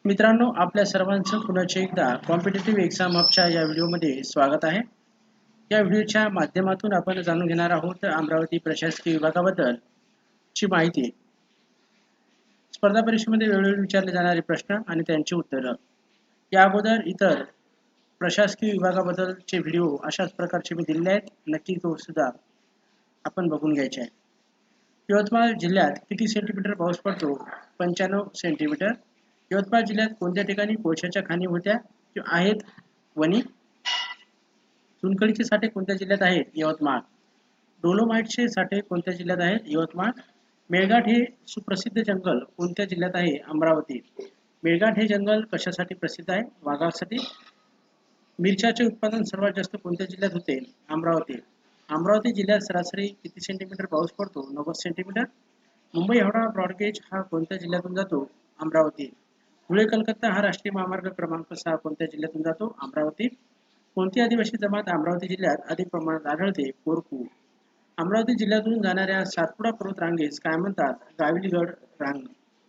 मित्रांनो, आपल्या सर्वांचं पुन्हा एकदा कॉम्पिटिटिव्ह एक्झाम हबच्या या व्हिडिओमध्ये स्वागत आहे. या व्हिडिओच्या माध्यमातून आपण जाणून घेणार आहोत अमरावती प्रशासकीय विभागाबद्दल ची माहिती. स्पर्धा परीक्षेमध्ये वेळोवेळी विचारले जाणारे प्रश्न आणि त्यांची उत्तरं. या अगोदर इतर प्रशासकीय विभागाबद्दलचे व्हिडिओ अशाच प्रकारचे मी दिलेले आहेत. नक्की तो सुद्धा आपण बघून घ्यायचे आहे. यवतमाळ जिल्ह्यात किती सेंटीमीटर पाऊस पडतो? 95 सेंटीमीटर. यवतमाळ जिल्ह्यात कोणत्या ठिकाणी कोळशाच्या खाणी होत्या आहेत? वणी. चुनखडीचे साठे कोणत्या जिल्ह्यात आहेत? यवतमाळ. डोलोमाइटचे साठे कोणत्या जिल्ह्यात आहेत? यवतमाळ. मेळघाट हे सुप्रसिद्ध जंगल कोणत्या जिल्ह्यात आहे? अमरावती. मेळघाट हे जंगल कशासाठी प्रसिद्ध आहे? वाघासाठी. मिरच्याचे उत्पादन सर्वात जास्त कोणत्या जिल्ह्यात होते? अमरावती. अमरावती जिल्ह्यात सरासरी किती सेंटीमीटर पाऊस पडतो? 90 सेंटीमीटर. मुंबई हावडा ब्रॉडगेज हा कोणत्या जिल्ह्यातून जातो? अमरावती. धुळे कलकत्ता हा राष्ट्रीय महामार्ग क्रमांक 6 कोणत्या जिल्ह्यातून जातो? अमरावती. कोणती आदिवासी जमात अमरावती जिल्ह्यात अधिक प्रमाणात आढळते? कोरकू. अमरावती जिल्ह्यातून जाणाऱ्या सातपुडा पर्वत रांगेस काय म्हणतात? गाविलगड रांग.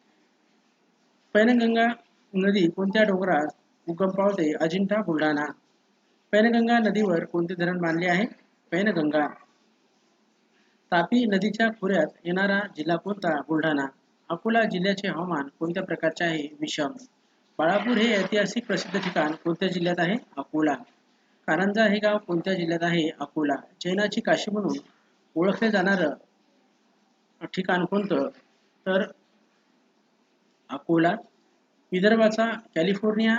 पैनगंगा नदी कोणत्या डोंगरात उगम पावते? अजिंठा, बुलढाणा. पैनगंगा नदीवर कोणते धरण बांधले आहे? पैनगंगा. तापी नदीच्या खोऱ्यात येणारा जिल्हा कोणता? बुलढाणा. अकोला जिल्ह्याचे हवामान कोणत्या प्रकारचे आहे? विषम. बाळापूर हे ऐतिहासिक प्रसिद्ध ठिकाण कोणत्या जिल्ह्यात आहे? अकोला. कारंजा हे गाव कोणत्या जिल्ह्यात आहे? अकोला. जैनाची काशी म्हणून ओळखले जाणारं ठिकाण कोणतं? तर अकोला. विदर्भाचा कॅलिफोर्निया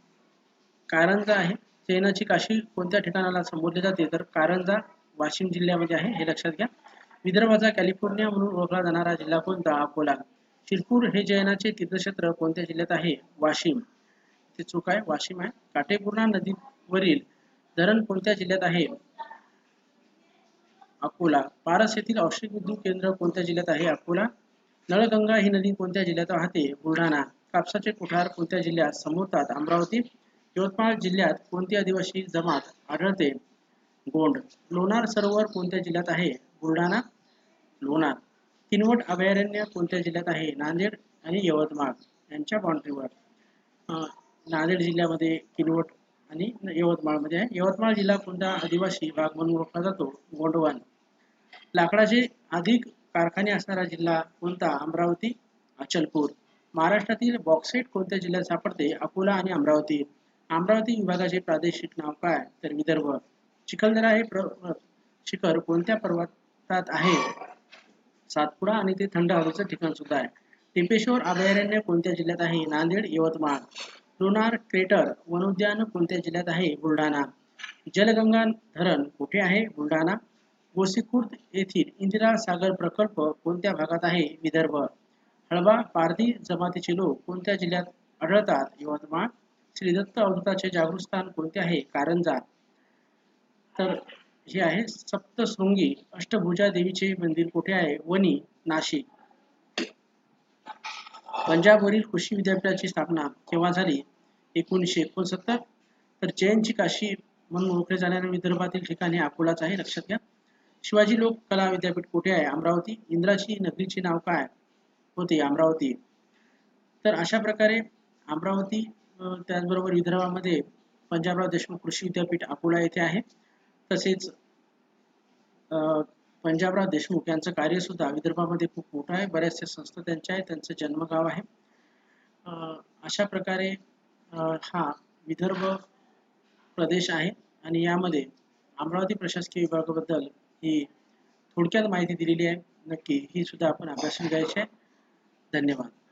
कारंजा आहे. जैनाची काशी कोणत्या ठिकाणाला संबोधले जाते? तर कारंजा वाशिम जिल्ह्यामध्ये आहे, हे लक्षात घ्या. विदर्भाचा कॅलिफोर्निया म्हणून ओळखला जाणारा जिल्हा कोणता? अकोला. शिरपूर हे जैनाचे तीर्थक्षेत्र कोणत्या जिल्ह्यात आहे? वाशिम. ते चूक आहे, वाशिम आहे. काटेपूर्णा नदीवरील धरण कोणत्या जिल्ह्यात आहे? अकोला. पारस येथील औष्णिक विद्युत केंद्र कोणत्या जिल्ह्यात आहे? अकोला. नळगंगा ही नदी कोणत्या जिल्ह्यात वाहते? बुलढाणा. कापसाचे कोठार कोणत्या जिल्ह्यात संबोधतात? अमरावती. यवतमाळ जिल्ह्यात कोणती आदिवासी जमात आढळते? गोंड. लोणार सरोवर कोणत्या जिल्ह्यात आहे? बुलढाणा. लोणार. किनवट अभयारण्य कोणत्या जिल्ह्यात आहे? नांदेड आणि यवतमाळ यांच्या बाउंड्रीवर. नांदेड जिल्ह्यामध्ये किनवट आणि यवतमाळमध्ये आहे. यवतमाळ जिल्हा कोणता आदिवासी भाग म्हणून ओळखला जातो? गोंडवन. लाकडाचे अधिक कारखाने असणारा जिल्हा कोणता? अमरावती. अचलपूर. महाराष्ट्रातील बॉक्साईट कोणत्या जिल्ह्यात सापडते? अकोला आणि अमरावती. अमरावती विभागाचे प्रादेशिक नाव काय? तर विदर्भ. चिखलदरा हे शिखर कोणत्या पर्वतात आहे? सातपुडा आणि ते थंड हवेचं ठिकाण सुद्धा आहे. टिपेश्वर अभयारण्य कोणत्या जिल्ह्यात आहे? नांदेड, यवतमाळ. लोणार क्रेटर वनोद्यान कोणत्या जिल्ह्यात आहे? बुलढाणा. जलगंगा धरण कुठे आहे? बुलढाणा. गोसीखुर्द येथील इंदिरा सागर प्रकल्प कोणत्या भागात आहे? विदर्भ. हळबा पारधी जमातीचे लोक कोणत्या जिल्ह्यात आढळतात? यवतमाळ. श्री दत्त अवधूताचे जागृत स्थान कोणते आहे? कारंजा. तर हे आहे सप्तशृंगी अष्टभुजा देवीचे मंदिर कुठे आहे? वणी, नाशिक. पंजाबवरील कृषी विद्यापीठाची स्थापना केव्हा झाली? 1969. तर जैनची काशी म्हणून ओळखले जाणारे विदर्भातील ठिकाण हे अकोलाच आहे, लक्षात घ्या. शिवाजी लोक कला विद्यापीठ कुठे आहे? अमरावती. इंद्राची नगरीचे नाव काय होते? अमरावती. तर अशा प्रकारे अमरावती त्याचबरोबर विदर्भामध्ये पंजाबराव देशमुख कृषी विद्यापीठ अकोला येथे आहे. तसेच पंजाबराव देशमुख यांचं कार्य सुद्धा विदर्भामध्ये खूप मोठं आहे. बऱ्याचशा संस्था त्यांच्या आहेत, त्यांचं जन्मगाव आहे. अशा प्रकारे हा विदर्भ प्रदेश आहे आणि यामध्ये अमरावती प्रशासकीय विभागाबद्दल ही थोडक्यात माहिती दिलेली आहे. नक्की ही सुद्धा आपण अभ्यासून घ्यायची आहे. धन्यवाद.